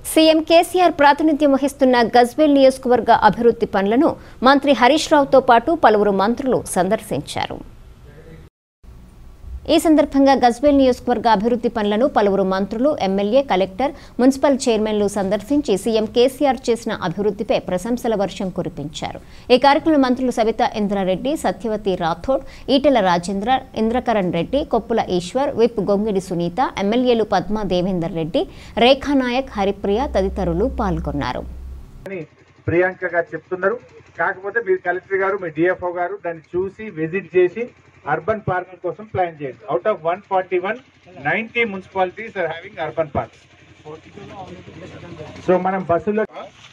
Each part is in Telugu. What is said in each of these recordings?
సీఎం కేసీఆర్ ప్రాతినిధ్యం వహిస్తున్న గజ్వేల్ నియోజకవర్గ అభివృద్ధి పనులను మంత్రి హరీష్ రావుతో పాటు పలువురు మంత్రులు సందర్శించారు. ఈ సందర్భంగా గజ్వేల్ నియోజకవర్గ అభివృద్ధి పనులను పలువురు మంత్రులు, ఎమ్మెల్యే, కలెక్టర్, మున్సిపల్ చైర్మన్లు సందర్శించి సీఎం కేసీఆర్ చేసిన అభివృద్ధిపై ప్రశంసల వర్షం కురిపించారు. ఈ కార్యక్రమంలో మంత్రులు సబితా ఇంద్రారెడ్డి, సత్యవతి రాథోడ్, ఈటెల రాజేంద్ర, ఇంద్రకరణ్ రెడ్డి, కొప్పుల ఈశ్వర్, విప్ గొంగిడి సునీత, ఎమ్మెల్యేలు పద్మా దేవేందర్ రెడ్డి, రేఖానాయక్, హరిప్రియ తదితరులు పాల్గొన్నారు. ప్రియాంక గారు చెప్తున్నారు. కాకపోతే మీరు కలెక్టర్ గారు, మీ డిఎఫ్ఓ గారు దాన్ని చూసి విజిట్ చేసి అర్బన్ పార్కింగ్ కోసం ప్లాన్ చేయండి. Out of 141, 90 municipalities are having urban parks. So మనం బస్సులో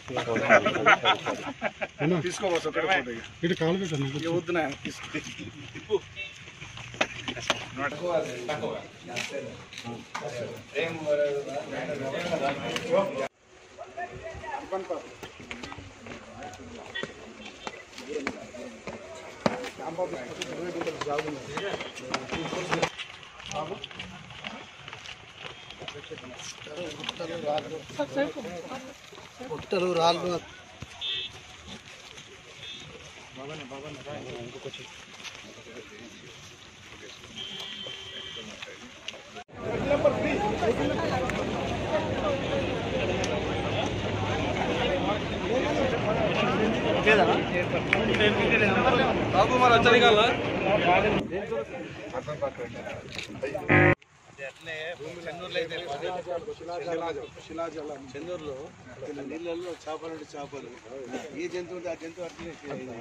చెన్నూరులో నీళ్ళల్లో చేపలు ఏ జంతువు ఆ జంతువు అట్లనే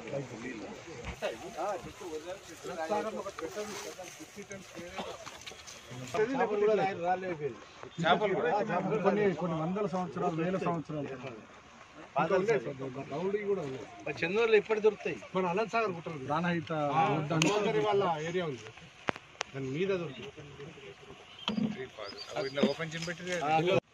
కొన్ని వందల సంవత్సరాలు, వేల సంవత్సరాలు చెన్నూరులో ఇప్పటి దొరుకుతాయి. మన అనంత సాగర్ కుట్టారు, ప్రాణహిత వాళ్ళ ఏరియా ఉంది, దాని మీద దొరుకుతుంది. ఓపెన్ చేసి